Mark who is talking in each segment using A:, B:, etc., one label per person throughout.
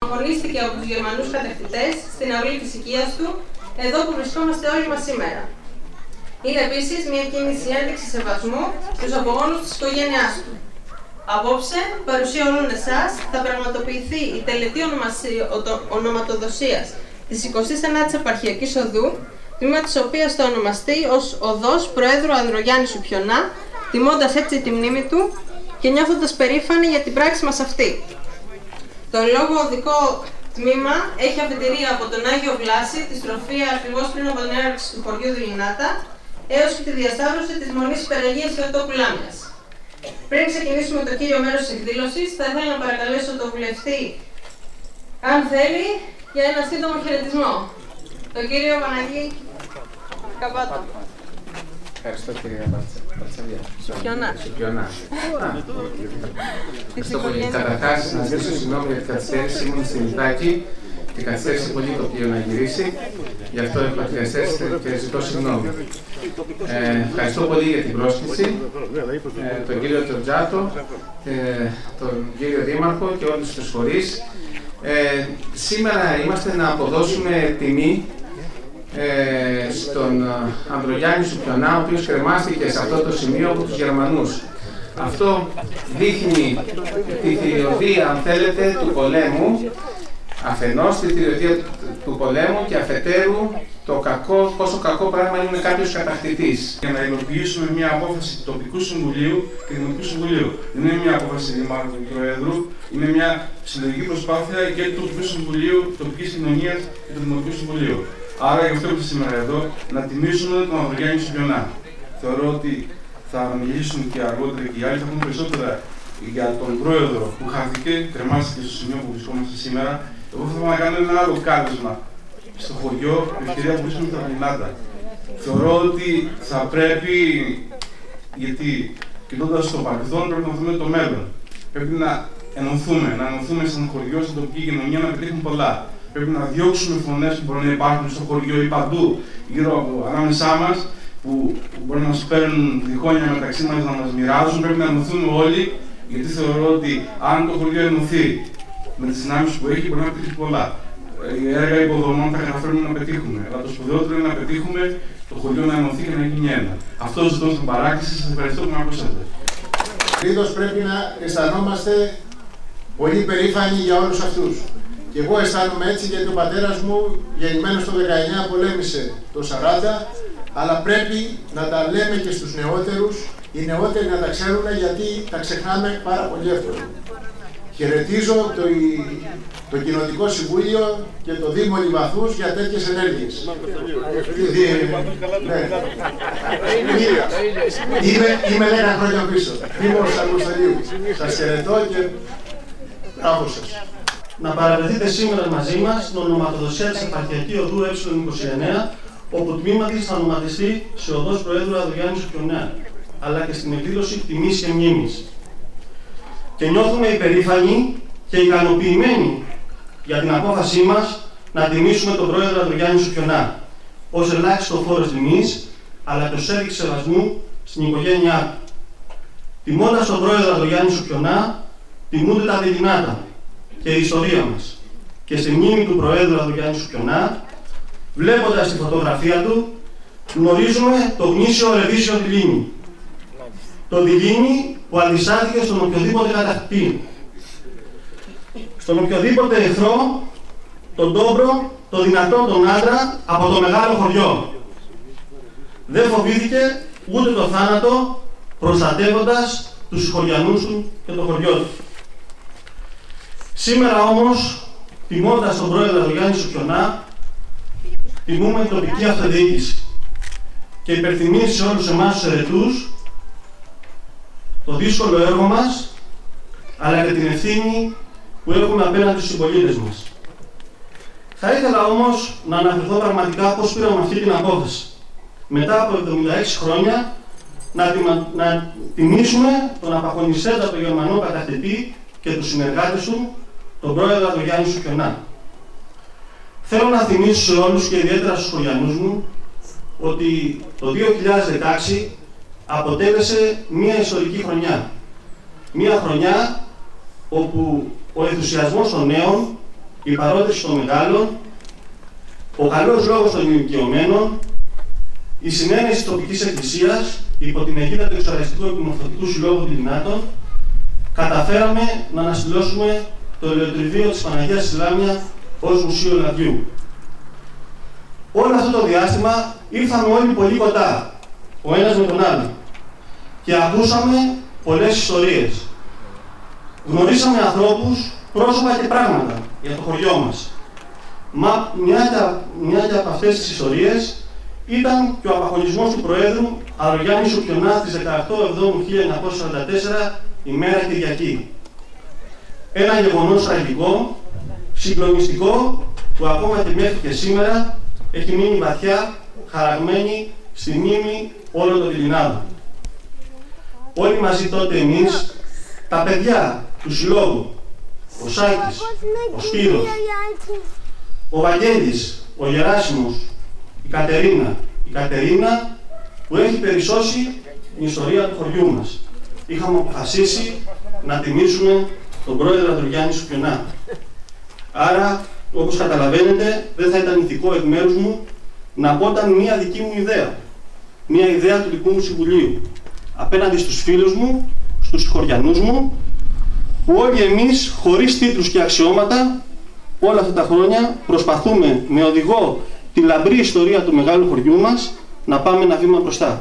A: αγωνίστηκε από τους Γερμανούς κατακτητές στην αυλή της οικίας του, εδώ που βρισκόμαστε όλοι μας σήμερα. Είναι επίσης μια κίνηση ένδειξη σεβασμού στους απογόνους της οικογένειάς του. Απόψε, παρουσία όλων εσάς, θα πραγματοποιηθεί η τελετή ονοματοδοσίας της 29ης Επαρχιακής Οδού, τμήμα της οποίας θα ονομαστεί ως Οδός Προέδρου Ανδρογιάννη Σουπιονά, τιμώντας έτσι τη μνήμη του και νιώθοντας περήφανοι για την πράξη μας αυτή. Το λόγο οδικό τμήμα έχει αφετηρία από τον Άγιο Βλάση, τη στροφή ακριβώς πριν από την έναρξη του χωριού Δηληνάτα, έως και τη διασταύρωση της Μονής Υπεραγίας Θεοτόκου Λάμιας. Πριν ξεκινήσουμε το κύριο μέρος της εκδήλωσης, θα ήθελα να παρακαλέσω τον βουλευτή, αν θέλει, για ένα σύντομο χαιρετισμό. Τον κύριο Παναγή Καπάτο.
B: Ευχαριστώ κυρία Παρτσαβιά.
A: Σουπιονά.
B: Ευχαριστώ πολύ. Καταρχάς, να ζητήσω συγγνώμη για την καθυστέρηση. Ήμουν στη Μητράκη και καθυστέρησε πολύ το πλοίο να γυρίσει. Γι' αυτό έχω καθυστερήσει και ζητώ συγγνώμη. Ευχαριστώ πολύ για την πρόσκληση. Τον κύριο Τζορτζάτο, τον κύριο Δήμαρχο και όλους τους φορείς. Σήμερα είμαστε να αποδώσουμε τιμή στον Ανδρογιάννη Σουπιονά, ο οποίος κρεμάστηκε σε αυτό το σημείο από τους Γερμανούς. Αυτό δείχνει τη θηριωδία, αν θέλετε, του πολέμου, αφενός τη θηριωδία του πολέμου και αφετέρου το κακό, πόσο κακό πράγμα είναι κάποιος κατακτητής.
C: Για να υλοποιήσουμε μια απόφαση του τοπικού συμβουλίου και δημοτικού συμβουλίου. Δεν είναι μια απόφαση δημάρχου και προέδρου, είναι μια συλλογική προσπάθεια και του τοπικού συμβουλίου, τοπικής κοινωνίας και του δημοτικού συμβουλίου. Άρα, γι' αυτό είμαστε σήμερα εδώ, να τιμήσουμε τον Ανδρογιάννη Σουπιονά. Θεωρώ ότι θα μιλήσουν και αργότερα και οι άλλοι, θα πούμε περισσότερα για τον πρόεδρο που χάθηκε, κρεμάστηκε στο σημείο που βρισκόμαστε σήμερα. Εγώ θα ήθελα να κάνω ένα άλλο κάλεσμα στο χωριό, με ευκαιρία που βρίσκομαι στα Δηληνάτα. Θεωρώ ότι θα πρέπει, γιατί κοιτώντας το παρελθόν, πρέπει να δούμε το μέλλον. Πρέπει να ενωθούμε σαν χωριό, στην τοπική κοινωνία, να πετύχουμε πολλά. Πρέπει να διώξουμε φωνές που μπορεί να υπάρχουν στο χωριό ή παντού γύρω ανάμεσά μας, που μπορεί να μας παίρνουν διχόνια μεταξύ μας, να μας μοιράζουν. Πρέπει να ενωθούμε όλοι, γιατί θεωρώ ότι αν το χωριό ενωθεί με τις δυνάμεις που έχει, μπορεί να πετύχει πολλά. Έργα υποδομών θα καταφέρουμε να πετύχουμε. Αλλά το σπουδαιότερο είναι να πετύχουμε το χωριό να ενωθεί και να γίνει ένα. Αυτό ζητώ στην παράκληση. Σας ευχαριστώ που με ακούσατε.
D: Τρίτος, πρέπει να αισθανόμαστε πολύ περήφανοι για όλους αυτούς. Και εγώ αισθάνομαι έτσι γιατί ο πατέρας μου, γεννημένος το 19, πολέμησε το 40, αλλά πρέπει να τα λέμε και στους νεότερους, οι νεότεροι να τα ξέρουν γιατί τα ξεχνάμε πάρα πολύ εύκολα. Χαιρετίζω το Κοινοτικό Συμβούλιο και το Δήμο Λιβαθούς για τέτοιες ενέργειες. Είμαι 10 χρόνια πίσω, Δήμος Αργοσταλίου. Σας χαιρετώ και μπράβο σας.
E: Να παραβρεθείτε σήμερα μαζί μας στην ονοματοδοσία της Επαρχιακή Οδού Ε29, όπου το τμήμα της θα ονοματιστεί σε Οδός Προέδρου Ανδρογιάννη Σουπιονά, αλλά και στην εκδήλωση τιμής και μνήμης. Και νιώθουμε υπερήφανοι και ικανοποιημένοι για την απόφασή μας να τιμήσουμε τον Πρόεδρο Ανδρογιάννη Σουπιονά ως ελάχιστο φόρος τιμής, αλλά και ως έδειξη σεβασμού στην οικογένειά του. Τιμώντας τον Πρόεδρο Ανδρογιάννη Σουπιονά, τιμούνται τα Δηληνάτα και η ιστορία μας. Και στη μνήμη του Προέδρου Ανδρογιάννη Σουπιονά, βλέποντας τη φωτογραφία του, γνωρίζουμε το γνήσιο Ρεβίσιο Δηλήνη. Το Δηλήνη που αντιστάθηκε στον οποιοδήποτε κατακτητή. Στον οποιοδήποτε εχθρό, τον ντόμπρο, το δυνατό τον άντρα από το μεγάλο χωριό. Δεν φοβήθηκε ούτε το θάνατο, προστατεύοντας τους χωριανούς του και το χωριό του. Σήμερα όμως, τιμώντας τον Πρόεδρο Ανδρογιάννη Σουπιονά, τιμούμε την τοπική αυτοδιοίκηση και υπερθυμίζει σε όλους εμάς τους ερετούς το δύσκολο έργο μας, αλλά και την ευθύνη που έχουμε απέναντι στους συμπολίτες μας. Θα ήθελα όμως να αναφερθώ πραγματικά πώς πήραμε αυτή την απόφαση. Μετά από 76 χρόνια να τιμήσουμε τον απαγωνιστέντατο Γερμανό κατακτητή και τους συνεργάτες του, τον Πρόεδρο Ανδρογιάννη Σουπιονά. Θέλω να θυμίσω σε όλους και ιδιαίτερα στους χωριανούς μου ότι το 2016 αποτέλεσε μια ιστορική χρονιά. Μια χρονιά όπου ο ενθουσιασμός των νέων, η παρότριση των μεγάλων, ο καλός λόγος των ηλικιωμένων, η συνένεση της τοπικής εκκλησίας υπό την αιγίδα του Εξοραϊστικού Επιμορφωτικού Συλλόγου Τιλινάτων, καταφέραμε να αναστηλώσουμε το ελαιοτριβείο της Παναγίας στη Λάμια ως Μουσείο Λαδιού. Όλο αυτό το διάστημα ήρθαμε όλοι πολύ κοντά, ο ένας με τον άλλο, και ακούσαμε πολλές ιστορίες. Γνωρίσαμε ανθρώπους, πρόσωπα και πράγματα για το χωριό μας. Μα μια από αυτές τις ιστορίες ήταν και ο απαγχωνισμός του Προέδρου Αρογιάννη Σουπιονά στις 18 Εβδόμου 1944, ημέρα Κυριακή. Ένα γεγονός τραγικό, συγκλονιστικό, που ακόμα και μέχρι και σήμερα έχει μείνει βαθιά χαραγμένη στη μνήμη όλων των Τιλινάδων. Όλοι μαζί τότε εμείς, τα παιδιά του Συλλόγου, ο Σάκης, ο Σπύρος, ο Βαγγέλης, ο Γεράσιμος, η Κατερίνα που έχει περισσώσει την ιστορία του χωριού μας. Είχαμε αποφασίσει να τιμήσουμε τον πρόεδρο Ανδρογιάννη Σουπιονά. Άρα, όπως καταλαβαίνετε, δεν θα ήταν ηθικό εκ μέρους μου να πω ήταν μία δική μου ιδέα. Μία ιδέα του δικού μου συμβουλίου. Απέναντι στους φίλους μου, στους χωριανούς μου, που όλοι εμείς, χωρίς τίτλους και αξιώματα, όλα αυτά τα χρόνια προσπαθούμε με οδηγό τη λαμπρή ιστορία του μεγάλου χωριού μας να πάμε ένα βήμα μπροστά.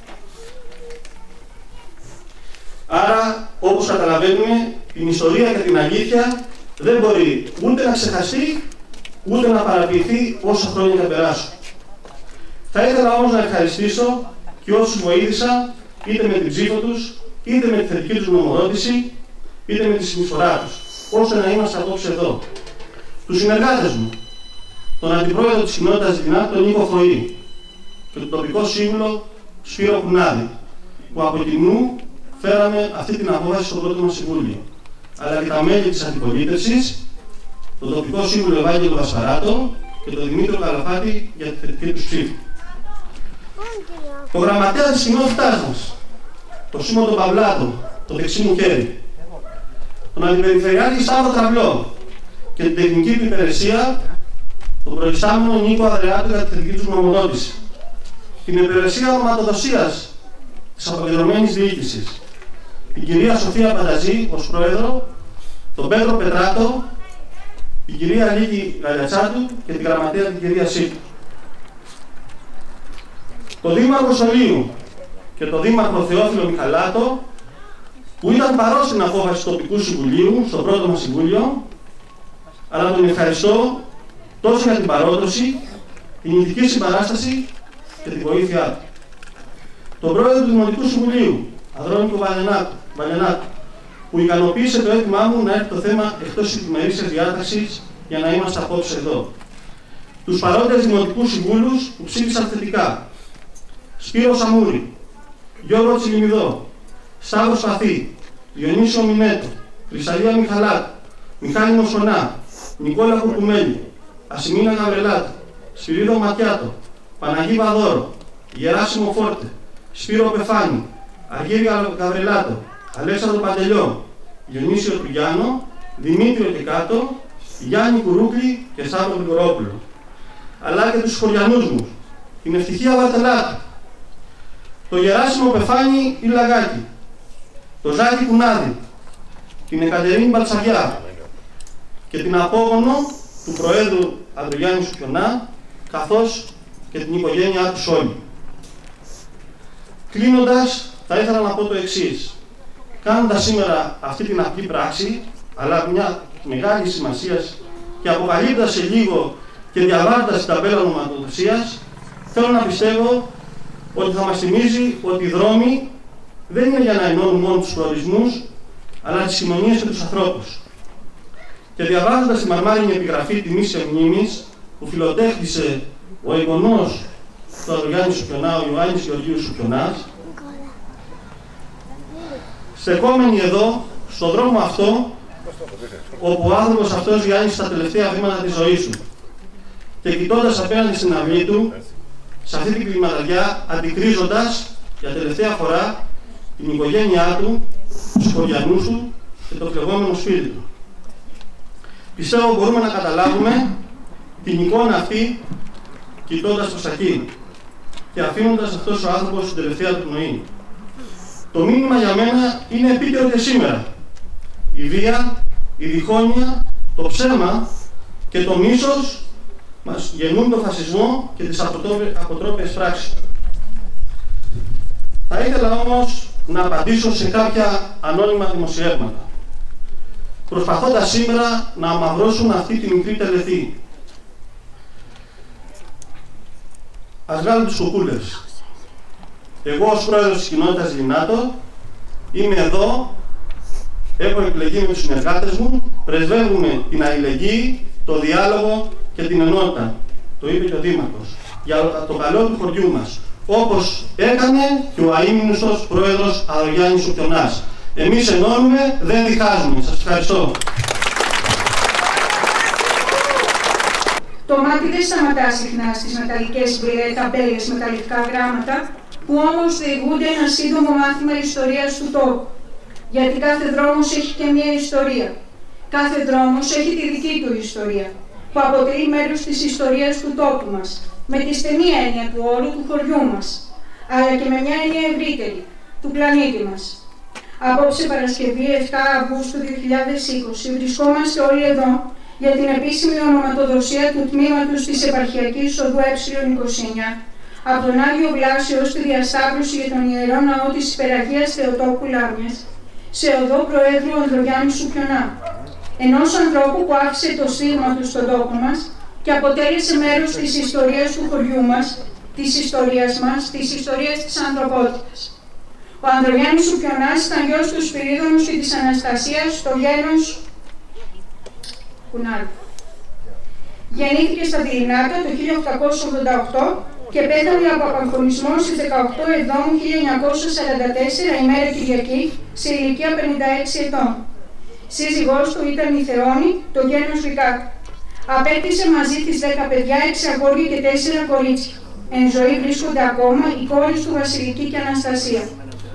E: Άρα, όπως καταλαβαίνουμε, την ιστορία και την αλήθεια δεν μπορεί ούτε να ξεχαστεί, ούτε να παραποιηθεί όσα χρόνια θα περάσουν. Θα ήθελα όμως να ευχαριστήσω και όσους βοήθησα, είτε με την ψήφο τους, είτε με τη θετική τους γνωμοδότηση, είτε με τη συνεισφορά τους, ώστε να είμαστε απόψε εδώ. Τους συνεργάτες μου, τον Αντιπρόεδρο της Κοινότητας Τιλινά, τον Νίκο Φροή, και τον τοπικό σύμβουλο Σπύρο Κουνάδη, που από κοινού φέραμε αυτή την απόφαση στο πρώτο μας συμβούλιο, αλλά και τα μέλη της αντιπολίτευσης, τον τοπικό σύμβουλο Ευάγγελο Βασαράτο και τον Δημήτριο Καλαφάτη για τη θετική τους ψήφη. Το γραμματέα της κοινότητάς μας, το Σίμω τον Παυλάτο, το δεξί μου χέρι, τον Αντιπεριφερειάρχη Σταύρο Τραυλό και την τεχνική του υπηρεσία, τον προϊστάμενο Νίκο Αδρεάτου για τη θετική του γνωμοδότηση, την υπηρεσία ονοματοδοσίας της αποκεντρωμένης διοίκησης, την κυρία Σοφία Πανταζή ως πρόεδρο, τον Πέτρο Πετράτο, την κυρία Λίκη Γαλιατσάτου και την γραμματέα την κυρία Σίκου. Το Δήμαρχο Σολίου και το Δήμαρχο Θεόφιλο Μιχαλάτο, που ήταν παρόν στην απόφαση του τοπικού συμβουλίου, στο πρώτο μας συμβούλιο, αλλά τον ευχαριστώ τόσο για την παρόδοση, την ηθική συμπαράσταση και την βοήθειά του. Τον πρόεδρο του Δημοτικού Συμβουλίου, Ανδρώνικο Βαλενάκου, που ικανοποίησε το αίτημά μου να έρθει το θέμα εκτός της ημερήσιας διάταξης για να είμαστε απόψε εδώ. Τους παρόντες Δημοτικούς Συμβούλους που ψήφισαν θετικά: Σπύρο Σαμούρη, Γιώργο Τσιλιμιδό, Σταύρο Σπαθή, Διονύσιο Μινέτο, Κρυσταλία Μιχαλάτου, Μιχάλη Μοσονά, Νικόλα Κουρκουμέλη, Ασημίνα Γαβρελάτου, Σπυρίδο Ματιάτο, Παναγί Βαδόρο, Γεράσιμο Φόρτε, Σπύρο Πεφάνη, Αργύρη Γαβρελάτο, Αλέξανδρο Παντελιό, Διονύσιο Τρουγιάνο, Δημήτριο Κεκάτο, Γιάννη Κουρούκλη και Σταύρο Γρηγορόπουλο. Αλλά και τους χωριανούς μου, την Ευτυχία Βατελάτου, το Γεράσιμο Πεφάνη Ιλαγάκη, το Ζάκη Κουνάδη, την Εκατερίνη Μπαλτσαβιά και την απόγονο του Προέδρου Ανδρογιάννη Σουπιονά, καθώς και την οικογένειά τους όλοι. Κλείνοντας, θα ήθελα να πω το εξής. Κάνοντας σήμερα αυτή την απλή πράξη, αλλά μια μεγάλη σημασία και αποκαλύπτοντας σε λίγο και διαβάζοντας την ταμπέλα ονοματοδοσίας, θέλω να πιστεύω ότι θα μας θυμίζει ότι οι δρόμοι δεν είναι για να ενώνουν μόνο τους προορισμούς, αλλά τις κοινωνίες και τους ανθρώπους. Και διαβάζοντας τη μαρμάρινη επιγραφή τιμής και μνήμης που φιλοτέχτησε ο εγγονός του Ανδρογιάννη Σουπιονά, ο Ιωάννης Γεωργίου Σουπιονάς, στεκόμενοι εδώ, στον δρόμο αυτό, όπου ο άνθρωπος αυτός διάνυσε τα τελευταία βήματα της ζωής του και κοιτώντας απέναντι στην αυλή του, σε αυτή την κλιματαριά, αντικρίζοντας για τελευταία φορά την οικογένειά του, τους χωριανούς του και το φλεγόμενο σπίτι του. Πιστεύω μπορούμε να καταλάβουμε την εικόνα αυτή κοιτώντας προς τα εκεί και αφήνοντας αυτός ο άνθρωπος στην τελευταία του πνοή. Το μήνυμα για μένα είναι επίκαιρο και σήμερα. Η βία, η διχόνοια, το ψέμα και το μίσος μας γεννούν τον φασισμό και τις αποτρόπιες πράξεις. Θα ήθελα όμως να απαντήσω σε κάποια ανώνυμα δημοσιεύματα, προσπαθώντας σήμερα να αμαυρώσουμε αυτή τη μικρή τελετή. Ας βγάλουμε τις κουκούλες. Εγώ ως πρόεδρος της κοινότητας Λινάτο είμαι εδώ, έχω εκλεγεί με τους συνεργάτες μου, πρεσβεύουμε την αλληλεγγύη, το διάλογο και την ενότητα. Το είπε και ο Δήμαρχος, για το καλό του χωριού μας, όπως έκανε και ο αείμνηστος πρόεδρος Αδρογιάννης Σουπιονάς. Εμείς ενώνουμε, δεν διχάζουμε. Σας ευχαριστώ.
F: Το μάτι δεν σταματά συχνά στις μεταλλικές ταμπέλες με τα λευκά γράμματα, που όμως διηγούνται ένα σύντομο μάθημα ιστορίας του τόπου. Γιατί κάθε δρόμος έχει και μία ιστορία. Κάθε δρόμος έχει τη δική του ιστορία, που αποτελεί μέρος της ιστορίας του τόπου μας, με τη στενή έννοια του όρου του χωριού μας, αλλά και με μια έννοια ευρύτερη, του πλανήτη μας. Απόψε Παρασκευή 7 Αυγούστου 2020 βρισκόμαστε όλοι εδώ για την επίσημη ονοματοδοσία του τμήματος της επαρχιακής οδού Ε29 από τον Άγιο Βλάσιο ως τη διασταύρωση για τον Ιερό Ναό της Υπεραγίας Θεοτόκου Λάμιας σε οδό Προέδρου Ανδρογιάννη Σουπιονά, ενός ανθρώπου που άφησε το στίγμα του στον τόπο μας και αποτέλεσε μέρος της ιστορίας του χωριού μας, της ιστορίας της ανθρωπότητας. Ο Ανδρογιάννης Σουπιονάς ήταν γιος του Σπυρίδωνου και της Αναστασίας στο γένος Κουνάλου. Γεννήθηκε στα Λινάτα το 1888 και πέθανε από απαγχωνισμό στις 18 Εβδόμου 1944 ημέρα Κυριακή σε ηλικία 56 ετών. Σύζυγός του ήταν η Θεόνη, το γένος Ρικάκου. Απέκτησε μαζί τις 10 παιδιά, 6 αγόρια και 4 κορίτσια. Εν ζωή βρίσκονται ακόμα οι κόρες του Βασιλική και Αναστασία.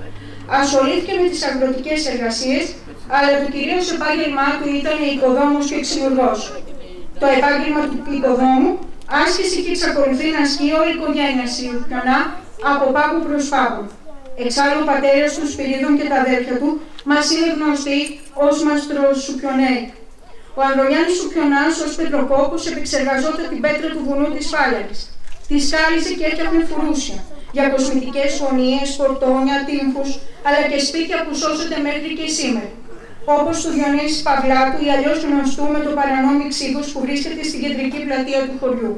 F: Ασχολήθηκε με τις αγροτικές εργασίες, αλλά το κυρίως επάγγελμά του ήταν οικοδόμος και ξυλουργός. Το επάγγελμα του οικοδόμου άσκησε και εξακολουθεί να ασκεί όλη η οικογένεια Σουπιονά από πάγου προς πάγου. Εξάλλου ο πατέρας του Σπυρίδων και τα αδέρφια του μας είναι γνωστοί ως Μαστρός Σουπιονέοι. Ο Ανδρογιάννης Σουπιονάς ως πετροκόπος επεξεργαζόταν την πέτρα του βουνού της Φάλιαρης. Τη σκάλιζε και έφτιαχνε φουρούσια για κοσμητικές φωνίες, πορτόνια, τύμφους, αλλά και σπίτια που σώζονται μέχρι και σήμερα. Όπως του Διονύση Παυλάτου ή αλλιώς γνωστού με το παρανόμι Ξύδος που βρίσκεται στην κεντρική πλατεία του χωριού.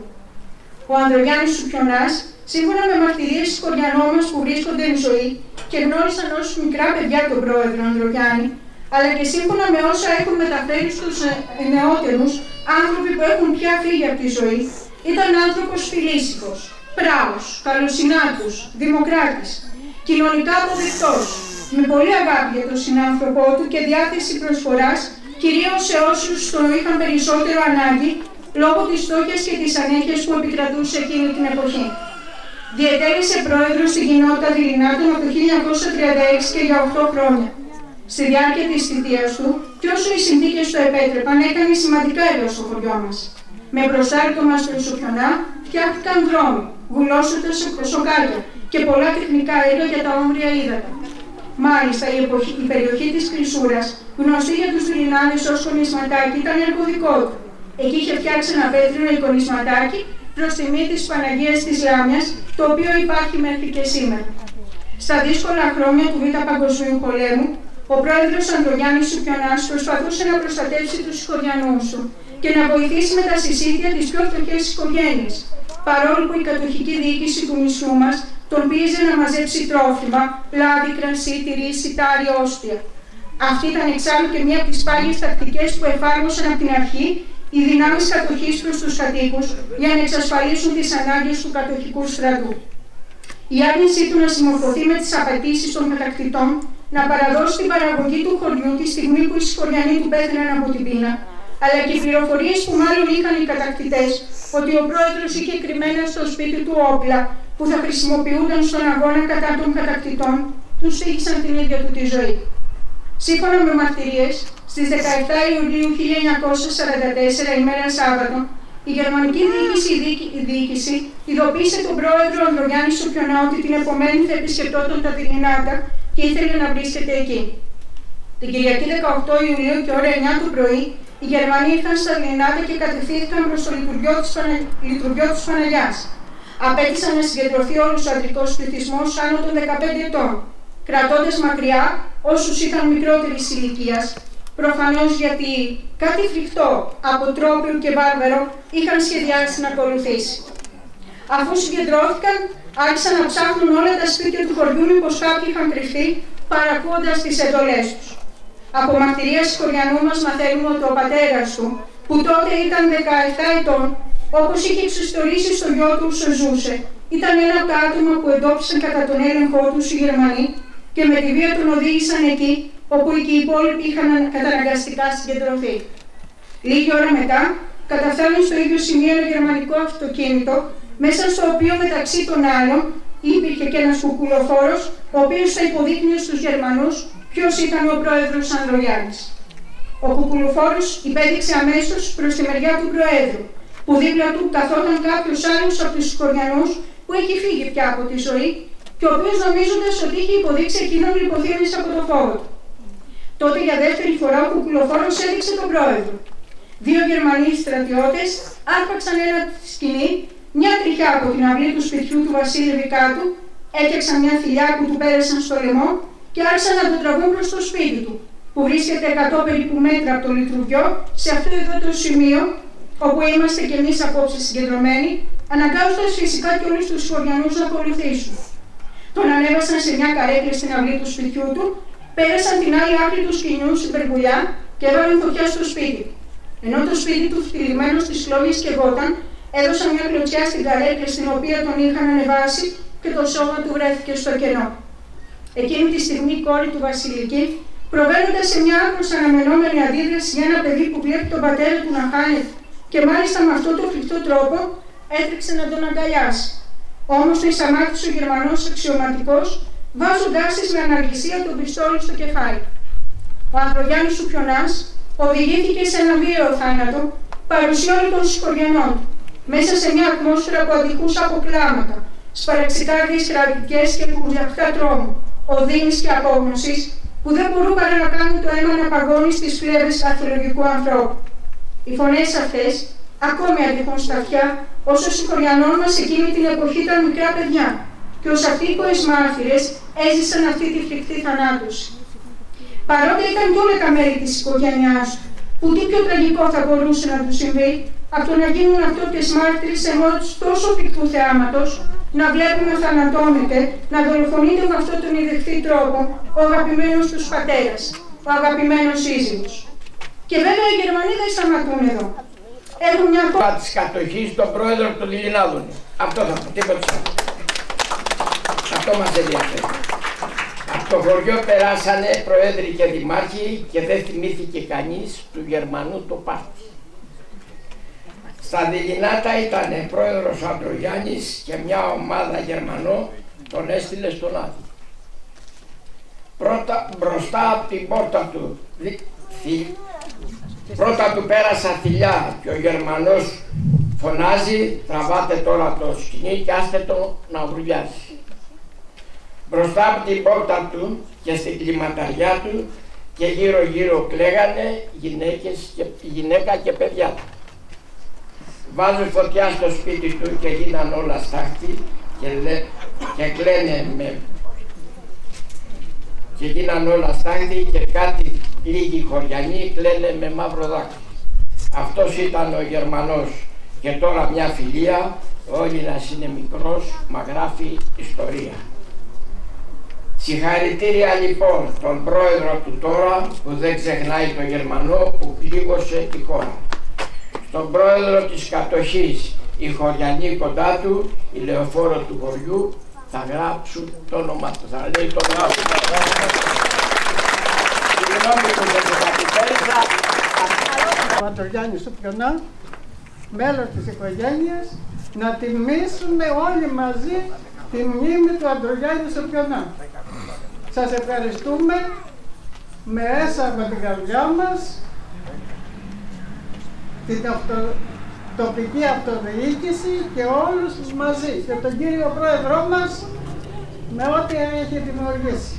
F: Ο Ανδρογιάννης Σουπιονάς, σύμφωνα με μαρτυρίες χωριανών μας που βρίσκονται εν ζωή και γνώρισαν ως μικρά παιδιά τον πρόεδρο Ανδρογιάννη, αλλά και σύμφωνα με όσα έχουν μεταφέρει στους νεότερους άνθρωποι που έχουν πια φύγει από τη ζωή, ήταν άνθρωπος φιλήσυχος, πράος, καλοσυνάτους, δημοκράτης, κοινωνικά αποδεκτός, με πολύ αγάπη για τον συνάνθρωπό του και διάθεση προσφοράς, κυρίως σε όσους το είχαν περισσότερο ανάγκη, λόγω της φτώχειας και της ανέχειας που επικρατούσε εκείνη την εποχή. Διετέλεσε πρόεδρος στην κοινότητα Λινάτων από το 1936 και για 8 χρόνια. Στη διάρκεια της θητείας του, και όσο οι συνθήκες το επέτρεπαν, έκανε σημαντικά έργα στο χωριό μας. Με μπροστάρι το Μάστρο Σουπιονά φτιάχτηκαν δρόμοι, γουλώσσοντας σε προσοκάκια και πολλά τεχνικά έργα για τα όμβρια ύδατα. Μάλιστα, η περιοχή της Κρυσούρας, γνωστή για τους Λινάδες ως κονισματάκι, ήταν έργο δικό του. Εκεί είχε φτιάξει ένα πέτρινο εικονισματάκι προς τιμή της Παναγίας της Λάμιας, το οποίο υπάρχει μέχρι και σήμερα. Στα δύσκολα χρόνια του Β' Παγκοσμίου Πολέμου, ο πρόεδρος Ανδρογιάννης Σουπιονάς προσπαθούσε να προστατεύσει τους χωριανούς του και να βοηθήσει με τα συσίτια τις πιο φτωχές οικογένειες, παρόλο που η κατοχική διοίκηση του νησιού μας τον πίεζε να μαζέψει τρόφιμα, λάδι, κρασί, τυρί, σιτάρι, όστια. Αυτή ήταν εξάλλου και μία από τις πάγιες τακτικές που εφάρμοσαν από την αρχή οι δυνάμεις κατοχής προς τους κατοίκους για να εξασφαλίσουν τις ανάγκες του κατοχικού στρατού. Η άρνησή του να συμμορφωθεί με τις απαιτήσεις των κατακτητών, να παραδώσει την παραγωγή του χωριού τη στιγμή που οι συγχωριανοί του πέθαναν από την πείνα, αλλά και οι πληροφορίες που μάλλον είχαν οι κατακτητές ότι ο πρόεδρος είχε κρυμμένα στο σπίτι του όπλα που θα χρησιμοποιούνταν στον αγώνα κατά των κατακτητών, τους θύχησαν την ίδια του τη ζωή. Σύμφωνα με μαρτυρίες, στις 17 Ιουλίου 1944, ημέρα Σάββατο, η γερμανική διοίκηση ειδοποίησε τον πρόεδρο Ανδρογιάννη Σουπιονά ότι την επομένη θα επισκεπτόταν τα Δειλινάτα και ήθελε να βρίσκεται εκεί. Την Κυριακή 18 Ιουλίου και ώρα 9 το πρωί, οι Γερμανοί ήρθαν στα Δειλινάτα και κατευθύνθηκαν προς το λειτουργιό της Παναγιάς. Απέτησαν να συγκεντρωθεί όλος ο αντρικός πληθυσμός άνω των 15 ετών, κρατώντας μακριά όσους ήταν μικρότερης ηλικίας, προφανώς γιατί κάτι φρικτό, αποτρόπιο και βάρβαρο είχαν σχεδιάσει να ακολουθήσει. Αφού συγκεντρώθηκαν, άρχισαν να ψάχνουν όλα τα σπίτια του χωριού μήπως κάποιοι είχαν κρυφτεί, παρακούοντας τις εντολές τους. Από μαρτυρία συγχωριανού μας μαθαίνουμε ότι ο πατέρας του, που τότε ήταν 17 ετών, όπως είχε εξιστορήσει στο γιο του όσο ζούσε, ήταν ένα από τα άτομα που εντόπισαν κατά τον έλεγχό τους οι Γερμανοί και με τη βία τον οδήγησαν εκεί, όπου και οι υπόλοιποι είχαν καταναγκαστικά συγκεντρωθεί. Λίγη ώρα μετά, καταφτάνουν στο ίδιο σημείο ένα γερμανικό αυτοκίνητο, μέσα στο οποίο μεταξύ των άλλων υπήρχε και ένας κουκουλοφόρος, ο οποίος θα υποδείκνυε στους Γερμανούς ποιος ήταν ο πρόεδρος Ανδρογιάννης. Ο κουκουλοφόρος υπέδειξε αμέσως προς τη μεριά του Προέδρου, που δίπλα του καθόταν κάποιος άλλος από τους Συγχωριανούς που έχει φύγει πια από τη ζωή και ο οποίος νομίζοντας ότι είχε υποδείξει εκείνον λιποθύμησε από το φόβο του. Τότε για δεύτερη φορά ο κουκουλοφόρος έδειξε τον Πρόεδρο. Δύο Γερμανοί στρατιώτες άρπαξαν ένα σκηνή, μια τριχιά από την αυλή του σπιτιού του Βασίλη Βικάτου, έφτιαξαν μια θηλιά που του πέρασαν στο λαιμό και άρχισαν να τον τραβούν προς το σπίτι του, που βρίσκεται 100 περίπου μέτρα από το λειτουργιό, σε αυτό εδώ το σημείο, όπου είμαστε κι εμείς απόψε συγκεντρωμένοι, αναγκάζοντας φυσικά και όλους τους Συγχωριανούς να ακολουθήσουν. Τον ανέβασαν σε μια καρέκλα στην αυλή του σπιτιού του, πέρασαν την άλλη άκρη του σκηνιού στην Περγουλιά και έβαλαν φωτιά στο σπίτι. Ενώ το σπίτι του, φτυλιγμένο στις φλόγες και γόταν, έδωσαν μια κλωτσιά στην καρέκλα στην οποία τον είχαν ανεβάσει και το σώμα του βρέθηκε στο κενό. Εκείνη τη στιγμή η κόρη του Βασιλική, προβαίνοντας σε μια άκρως αναμενόμενη αντίδραση για ένα παιδί που βλέπει τον πατέρα του να χάνεται και μάλιστα με αυτόν τον φρικτό τρόπο, έτρεξε να τον αγκαλιάσει. Όμως τον εισαμάχησε ο Γερμανός αξιωματικός, βάζοντάς της με αναργυσία τον πιστόλι στο κεφάλι. Ο Ανδρογιάννης Σουπιονάς οδηγήθηκε σε ένα βίαιο θάνατο, παρουσία όλων των Συγχωριανών, μέσα σε μια ατμόσφαιρα που αντιχούσε από κλάματα, σπαραξικάρδιες κρατικές και λιγουριαχτά τρόμου, οδύνης και απόγνωσης, που δεν μπορούν παρά να κάνουν το αίμα να παγώνει στις φλέβες αρχαιολογικού ανθρώπου. Οι φωνές αυτές ακόμη αντιχούν στα αυτιά, όσο Συγχωριανών μας εκείνη την εποχή ήταν μικρά παιδιά, και ως αυτοίκοες μάρτυρες έζησαν αυτή τη φρικτή θανάτωση. Παρότι ήταν και όλα τα μέλη της οικογένειάς του, που τι πιο τραγικό θα μπορούσε να του συμβεί, από το να γίνουν αυτότες μάρτυρες ενός τόσο φρικτού θεάματος, να βλέπουν να θανατώνεται, να δολοφονείται με αυτόν τον ιδεχθή τρόπο ο αγαπημένος τους πατέρας, ο αγαπημένος σύζυγος. Και βέβαια οι Γερμανοί δεν σταματούν εδώ. Έχουν μια
G: φορά της κατοχής των πρόεδρων των Δειλινάδων. Αυτό θα πω, τίποτα. Αυτό μας ενδιαφέρει. Από το χωριό περάσανε προέδροι και δημάρχοι και δεν θυμήθηκε κανείς του Γερμανού το πάρτι. Στα Δειλινάτα ήταν πρόεδρος ο Ανδρογιάννης και μια ομάδα Γερμανών τον έστειλε στον Άδη. Μπροστά από την πόρτα του, πρώτα του πέρασα θηλιά και ο Γερμανός φωνάζει, τραβάτε τώρα το σκηνή και άστε το να ουρλιάζει. Μπροστά από την πόρτα του και στην κλιματαριά του και γύρω γύρω κλαίγανε γυναίκα και παιδιά του. Βάζουν φωτιά στο σπίτι του και γίναν όλα στάχτη και κλαίνε και γίναν όλα στάχτη και κάτι λίγοι χωριανοί κλαίνε με μαύρο δάκρυ. Αυτός ήταν ο Γερμανός και τώρα μια φιλία, ο Έλληνας είναι μικρός, μα γράφει ιστορία. Συγχαρητήρια λοιπόν στον πρόεδρο του τώρα που δεν ξεχνάει τον Γερμανό που πλήγωσε τη χώρα. Στον πρόεδρο της κατοχής, οι χωριανοί κοντά του, η λεωφόρο του χωριού, θα γράψουν το όνομα του, θα λέει το όνομα του. Συγγνώμη που δεν το καθυστέρησα.
H: Ο Ανδρογιάννης Σουπιονά, μέλος της οικογένειας, να τιμήσουμε όλοι μαζί τη μνήμη του Ανδρογιάννη Σουπιονά. Σας ευχαριστούμε μέσα από την καρδιά μας την τοπική αυτοδιοίκηση και όλους τους μαζί και τον κύριο Πρόεδρό μας με ό,τι έχει δημιουργήσει.